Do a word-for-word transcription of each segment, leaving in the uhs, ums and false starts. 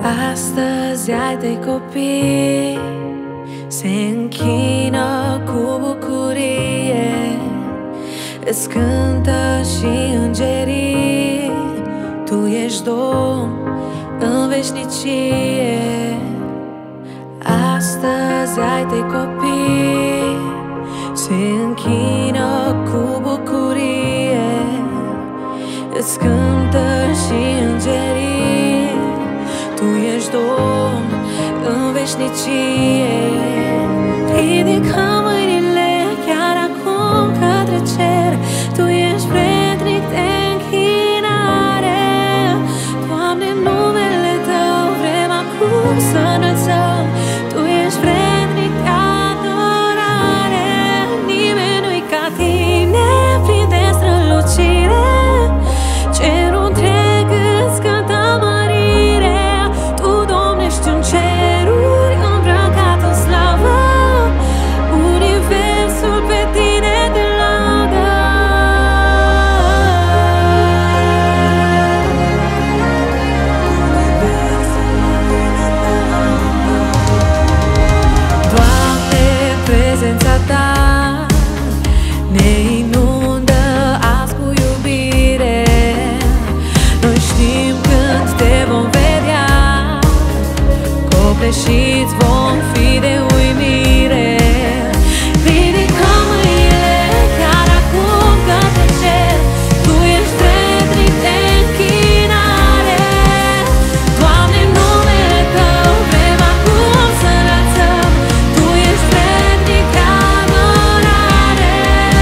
Astăzi ai tăi copii se închină cu bucurie, îți cântă și îngerii, tu ești Domn în veșnicie. Astăzi ai tăi copii se închină cu bucurie, îți cântă și îngerii, tu ești Domn în veșnicie. Ridică mâinile chiar acum către cer, tu ești vrednic de închinare. Doamne, în numele Tău vrem acum să înălțăm, tu ești vrednic de adorare. Nimeni nu-i ca Tine, plin de strălucire, cerul întreg îți cântă mărire. Tu domnești în ceruri, îmbrăcat în slavă, universul pe Tine te laudă. Doamne, prezența Ta ne inundă azi cu iubire. Noi știm când Te vom vedea, copleșiți vom fi de uimire. Ridică mâinile chiar acum către cer, tu ești vrednic de închinare. Doamne, în numele Tău vrem acum să înălțăm, tu ești vrednic de adorare.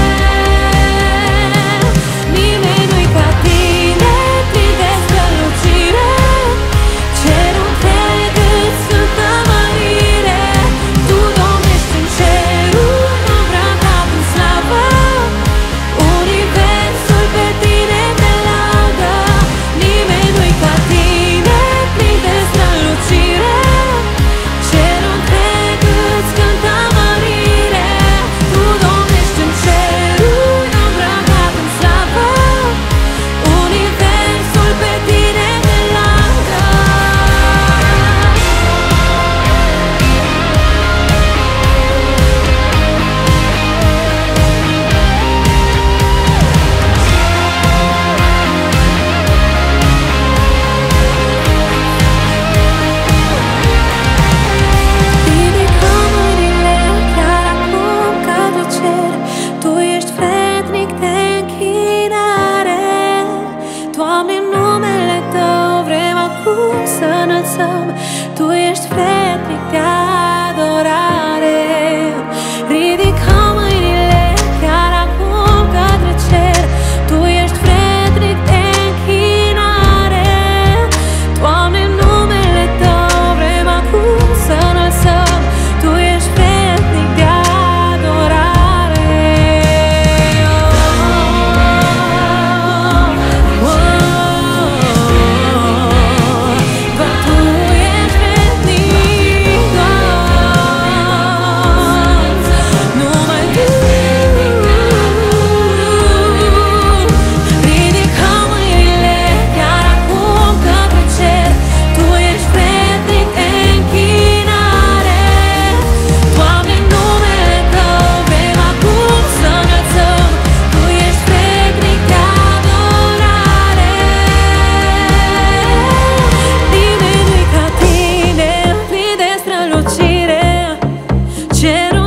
Nimeni nu-i ca Tine, plin de strălucire, cerul întreg îți cântă mărire. Tu domnești în ceruri, îmbrăcat în slavă, universul pe Tine te laudă. Nimeni nu-i ca Tine, plin de strălucire, cerul întreg îți cântă mărire. Tu domnești în ceruri, îmbrăcat în slavă, universul pe Tine te laudă. Ridică mâinile chiar acum către cer, tu ești vrednic de închinare. Doamne, în numele Tău vrem acum să înălțăm, tu ești vrednic de adorare. Ridică mâinile chiar acum către cer, tu ești vrednic de închinare. Doamne, în numele Tău vrem acum să înălțăm, tu ești vrednic de adorare. Doar Tu ești vrednic, numai Tu. Ridică mâinile chiar acum către cer, tu ești vrednic de închinare. Doamne, în numele Tău vrem acum să înălțăm, tu ești vrednic de adorare. Nimeni nu-i ca Tine, plin de strălucire, cerul